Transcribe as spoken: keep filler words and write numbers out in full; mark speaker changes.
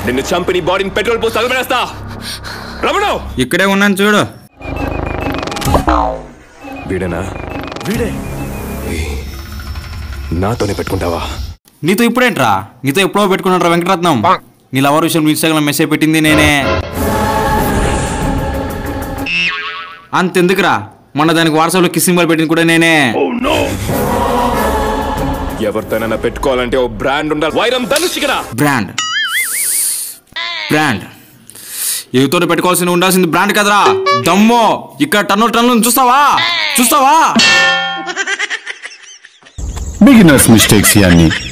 Speaker 1: నిన్ను చంపి బాడీని పెట్రోల్ పోసి తగలబెడేస్తా. రమణు
Speaker 2: ఇక్కడే ఉన్నాను చూడు.
Speaker 1: వీడేనా? వీడే. నాతోనే పెట్టుకుంటావా?
Speaker 2: నీతో ఇప్పుడేంట్రా? నీతో ఎప్పుడో పెట్టుకున్నాడు వెంకటరత్నం. నీ లవర్ విషయం ఇన్స్టాగ్రామ్ మెసేజ్ పెట్టింది నేనే. అంతెందుకురా, మొన్న దానికి వాట్సాప్ లో కిస్ సింబల్ పెట్టింది కూడా నేనే.
Speaker 1: ఎవరితోనైనా పెట్టుకోవాలంటే ఓ బ్రాండ్ ఉండాలి. వైరం ధనుష్ కదా.
Speaker 2: బ్రాండ్ బ్రాండ్ ఎవరితో పెట్టుకోవాల్సింది ఉండాల్సింది బ్రాండ్ కదరా దమ్మో. ఇక్కడ టన్నుల టన్నులు చూస్తావా చూస్తావా
Speaker 3: బిగినర్స్ మిస్టేక్స్ ఇవన్నీ.